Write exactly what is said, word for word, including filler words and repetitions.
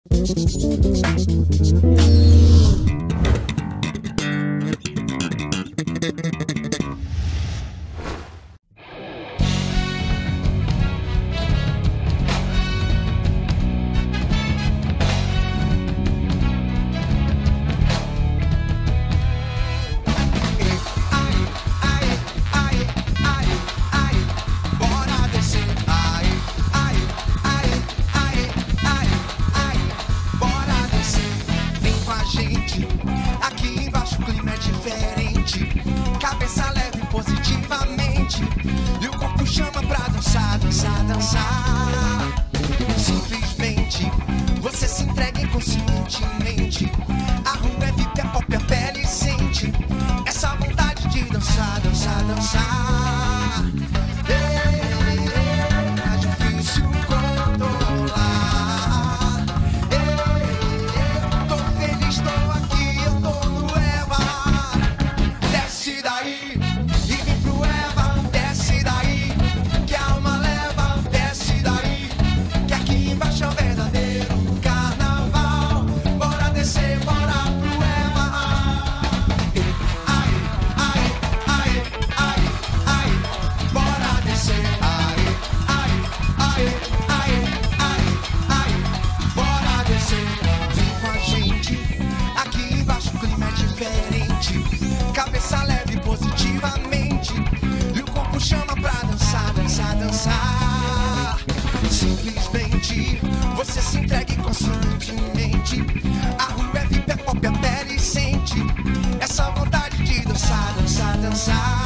Aqui embaixo o clima é diferente. Cabeça leve positivamente. E o corpo chama pra dançar, dançar, dançar. Simplesmente você se entrega inconscientemente. A rua é V I P, a pop, a pele sente essa vontade de dançar, dançar, dançar. É difícil controlar. Tô feliz, tô aqui, eu tô no Eva. Desce daí e vem pro Eva. Desce daí, que a alma leva. Desce daí, que aqui embaixo é o verdadeiro carnaval. Bora descer, bora pro Eva. Ai, ai, ai, ai, ai, bora descer. Ai, ai, ai, ai, ai, ai, bora descer. Vem com a gente, aqui embaixo o clima é diferente. Cabeça leve positivamente. E o corpo chama pra dançar, dançar, dançar. Simplesmente você se entrega constantemente. A rua é V I P, é pop, a pele sente essa vontade de dançar, dançar, dançar.